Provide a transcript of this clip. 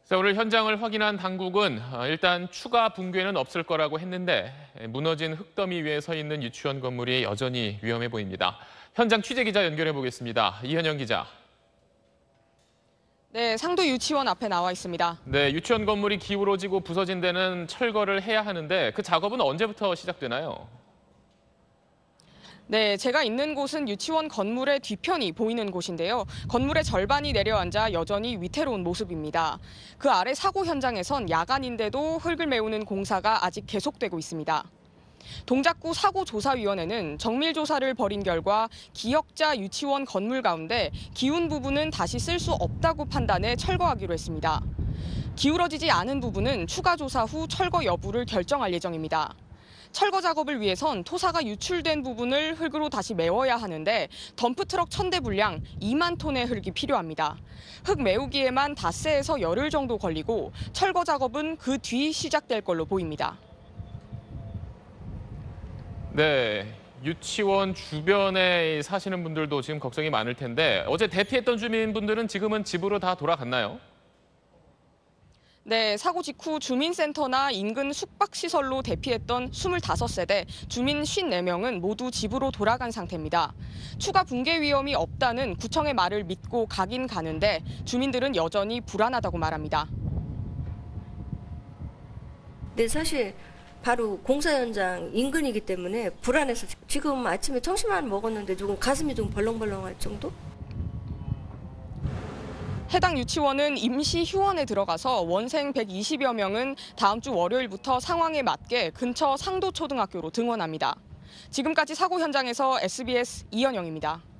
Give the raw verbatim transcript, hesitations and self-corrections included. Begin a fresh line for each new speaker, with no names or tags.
자, 오늘 현장을 확인한 당국은 일단 추가 붕괴는 없을 거라고 했는데 무너진 흙더미 위에 서 있는 유치원 건물이 여전히 위험해 보입니다. 현장 취재기자 연결해 보겠습니다. 이현영 기자.
네, 상도 유치원 앞에 나와 있습니다.
네, 유치원 건물이 기울어지고 부서진 데는 철거를 해야 하는데 그 작업은 언제부터 시작되나요?
네, 제가 있는 곳은 유치원 건물의 뒤편이 보이는 곳인데요. 건물의 절반이 내려앉아 여전히 위태로운 모습입니다. 그 아래 사고 현장에선 야간인데도 흙을 메우는 공사가 아직 계속되고 있습니다. 동작구 사고조사위원회는 정밀조사를 벌인 결과 기역자 유치원 건물 가운데 기운 부분은 다시 쓸 수 없다고 판단해 철거하기로 했습니다. 기울어지지 않은 부분은 추가 조사 후 철거 여부를 결정할 예정입니다. 철거 작업을 위해선 토사가 유출된 부분을 흙으로 다시 메워야 하는데 덤프트럭 천 대 분량 이만 톤의 흙이 필요합니다. 흙 메우기에만 닷새에서 열흘 정도 걸리고 철거 작업은 그 뒤 시작될 걸로 보입니다.
네, 유치원 주변에 사시는 분들도 지금 걱정이 많을 텐데 어제 대피했던 주민분들은 지금은 집으로 다 돌아갔나요?
네, 사고 직후 주민센터나 인근 숙박시설로 대피했던 스물다섯 세대 주민 오십사 명은 모두 집으로 돌아간 상태입니다. 추가 붕괴 위험이 없다는 구청의 말을 믿고 가긴 가는데 주민들은 여전히 불안하다고 말합니다.
네, 사실 바로 공사 현장 인근이기 때문에 불안해서 지금 아침에 점심만 먹었는데 조금 가슴이 좀 벌렁벌렁할 정도?
해당 유치원은 임시 휴원에 들어가서 원생 백이십여 명은 다음 주 월요일부터 상황에 맞게 근처 상도초등학교로 등원합니다. 지금까지 사고 현장에서 에스비에스 이현영입니다.